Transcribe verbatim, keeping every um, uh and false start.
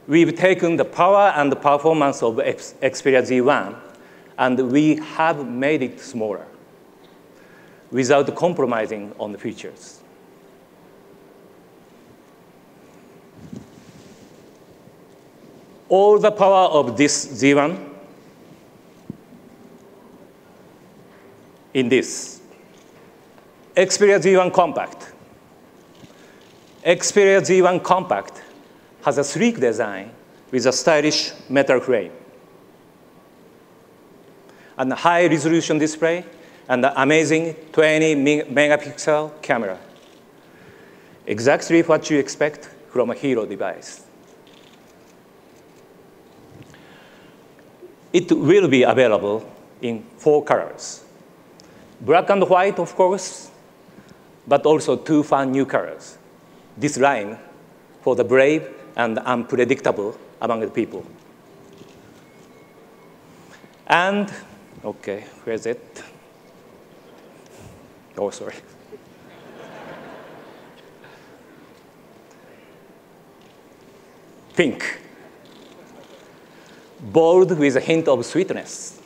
we've taken the power and the performance of Xperia Z one, and we have made it smaller without compromising on the features. All the power of this Z one in this. Xperia Z one Compact. Xperia Z one Compact has a sleek design with a stylish metal frame, and a high-resolution display, and an amazing twenty megapixel camera. Exactly what you expect from a hero device. It will be available in four colors. Black and white, of course, but also two fun new colors. This line for the brave and unpredictable among the people. And, okay, where's it? Oh, sorry. Pink. Bold with a hint of sweetness.